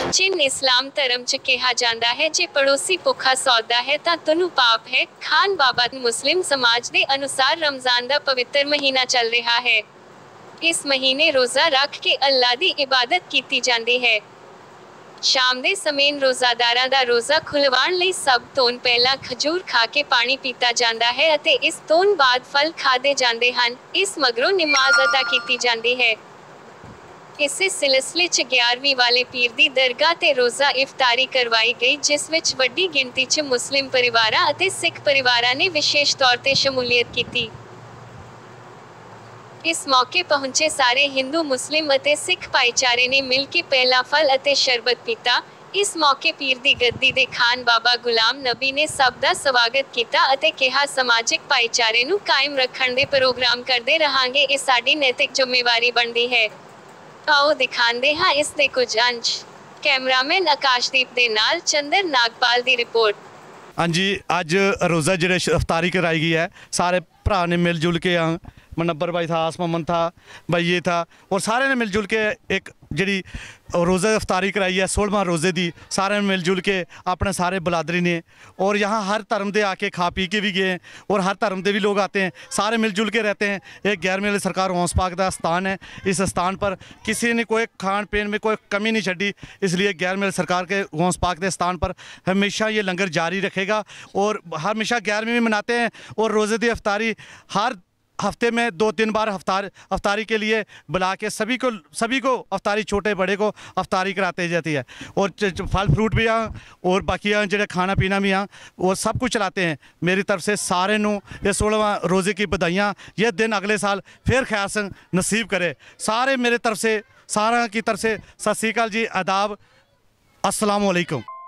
जिन इस्लाम धर्म च कहा जाता है जे पड़ोसी भुखा सौदा है तां तनु पाप है। खान बाबा मुस्लिम समाज के अनुसार रमजान का पवित्र महीना चल रहा है। इस महीने रोजा रख के अल्लाह की इबादत की जाती है। शाम के समय रोजादारा दा रोजा खुलवाण लई सब तों पहला खजूर खा के पानी पीता जाता है अते इस तों बाद फल खादे जाते हैं। इस मगरों नमाज अदा की जाती है। इसे सिलसिले च 11वीं वाले पीर दी दरगाह ते रोजा इफ्तारी करवाई गई, जिस विच वड्डी गिनती च मुस्लिम परिवारां अते सिख परिवारां ने विशेष तौर ते शमूलियत की। इस मौके पहुंचे सारे हिंदू मुस्लिम अते सिख भाईचारे ने मिल के पहला फल अते शरबत पीता। इस मौके पीर दी गद्दी दे खान बाबा गुलाम नबी ने सब दा स्वागत किया अते कहा समाजिक भाईचारे नूं कायम रखण दे प्रोग्राम करदे रहांगे, इह साडी नैतिक जिम्मेवारी बनदी है। आओ दिखांदे हां इस दे कुछ अंश। कैमरामैन आकाशदीप दे नाल चंदर नागपाल दी रिपोर्ट। हाँ जी, अज रोज़ा जो इफ्तारी कराई गई है, सारे भरा ने मिलजुल के मनब्बर भाई था, आसमन था, भाई ये था, और सारे ने मिलजुल के एक जी रोज़ा इफ्तारी कराई है 16वां रोज़े की। सारे मिलजुल के अपने सारे बलादरी ने, और यहाँ हर धर्म के आके खा पी के भी गए हैं और हर धर्म के भी लोग आते हैं, सारे मिलजुल के रहते हैं। एक 11वीं वाली सरकार हौस पाक का स्थान है। इस स्थान पर किसी ने कोई खान पीन में कोई कमी नहीं छड़ी, इसलिए 11वीं वाली सरकार के हौस पाक के स्थान पर हमेशा ये लंगर जारी रखेगा। और हमेशा 11वीं में मनाते हैं और रोज़े की इफ्तारी हर हफ्ते में 2-3 बार अफ्तारी के लिए बुला के सभी को अफ्तारी, छोटे बड़े को अफ्तारी कराते जाती है। और फल फ्रूट भी और बाकी जो खाना पीना भी वो सब कुछ चलाते हैं। मेरी तरफ से सारे नू ये 16वां रोज़े की बधाइयाँ। ये दिन अगले साल फिर खैर संग नसीब करे। सारे मेरे तरफ से, सारा की तरफ से सत श्री अकाल जी, आदाब, अस्सलाम वालेकुम।